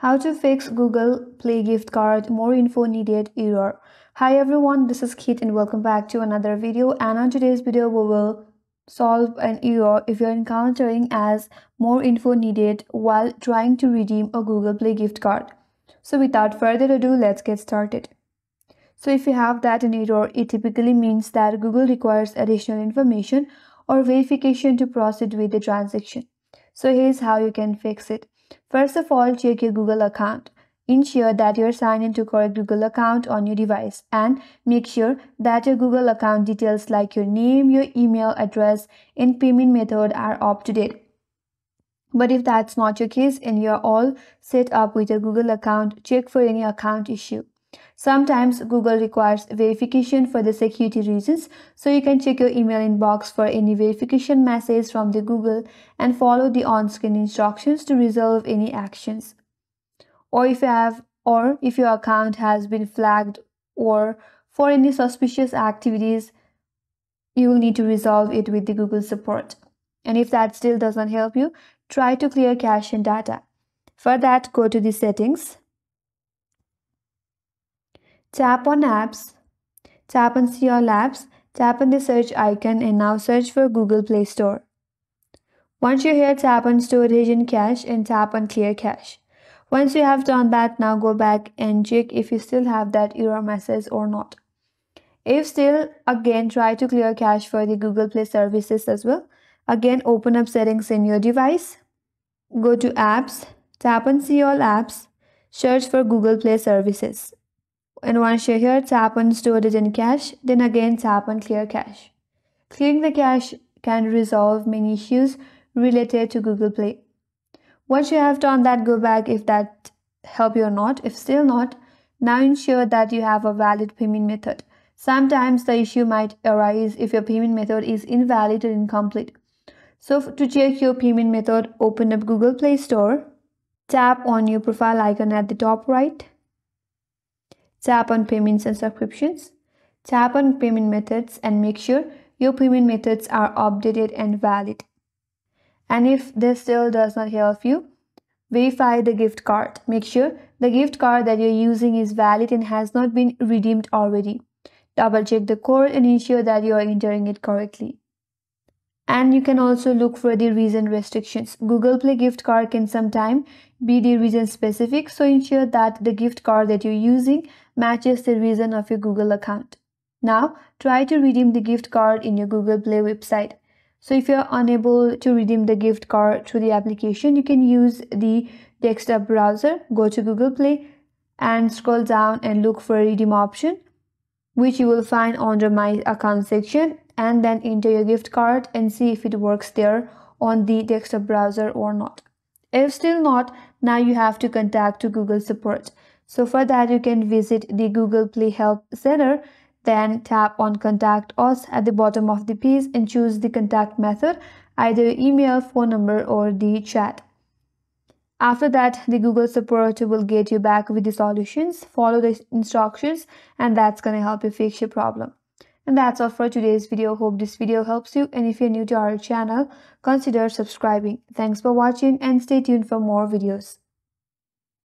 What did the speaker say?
How to fix Google Play gift card, more info needed error. Hi everyone, this is Kit and welcome back to another video, and on today's video we will solve an error if you're encountering as more info needed while trying to redeem a Google Play gift card. So without further ado, let's get started. So if you have that an error, it typically means that Google requires additional information or verification to proceed with the transaction. So here's how you can fix it. First of all, check your Google account. Ensure that you're signed into correct Google account on your device and make sure that your Google account details like your name, your email address, and payment method are up to date. But if that's not your case and you're all set up with your Google account, check for any account issue. Sometimes Google requires verification for the security reasons, so you can check your email inbox for any verification message from the Google and follow the on-screen instructions to resolve any actions. Or if your account has been flagged or for any suspicious activities, you will need to resolve it with the Google support. And if that still doesn't help you, try to clear cache and data. For that, go to the settings. Tap on apps, tap on see all apps, tap on the search icon and now search for Google Play Store. Once you're here, tap on storage and cache and tap on clear cache. Once you have done that, now go back and check if you still have that error message or not. If still, again try to clear cache for the Google Play services as well. Again, open up settings in your device. Go to apps, tap on see all apps, search for Google Play services. And once you're here, tap on storage and cache, then again tap on clear cache. Clearing the cache can resolve many issues related to Google Play. Once you have done that, go back if that helped you or not. If still not, now ensure that you have a valid payment method. Sometimes the issue might arise if your payment method is invalid or incomplete. So to check your payment method, open up Google Play Store, tap on your profile icon at the top right, tap on payments and subscriptions, tap on payment methods and make sure your payment methods are updated and valid. And if this still does not help you, verify the gift card. Make sure the gift card that you're using is valid and has not been redeemed already. Double check the code and ensure that you are entering it correctly. And you can also look for the region restrictions. Google Play gift card can sometimes be the region specific, so ensure that the gift card that you're using matches the region of your Google account. Now, try to redeem the gift card in your Google Play website. So if you're unable to redeem the gift card through the application, you can use the desktop browser. Go to Google Play and scroll down and look for a redeem option, which you will find under My Account section, and then enter your gift card and see if it works there on the desktop browser or not. If still not, now you have to contact Google support. So for that, you can visit the Google Play Help Center, then tap on Contact Us at the bottom of the page and choose the contact method, either email, phone number, or the chat. After that, the Google support will get you back with the solutions. Follow the instructions and that's going to help you fix your problem. And that's all for today's video. Hope this video helps you, and if you're new to our channel, consider subscribing. Thanks for watching and stay tuned for more videos.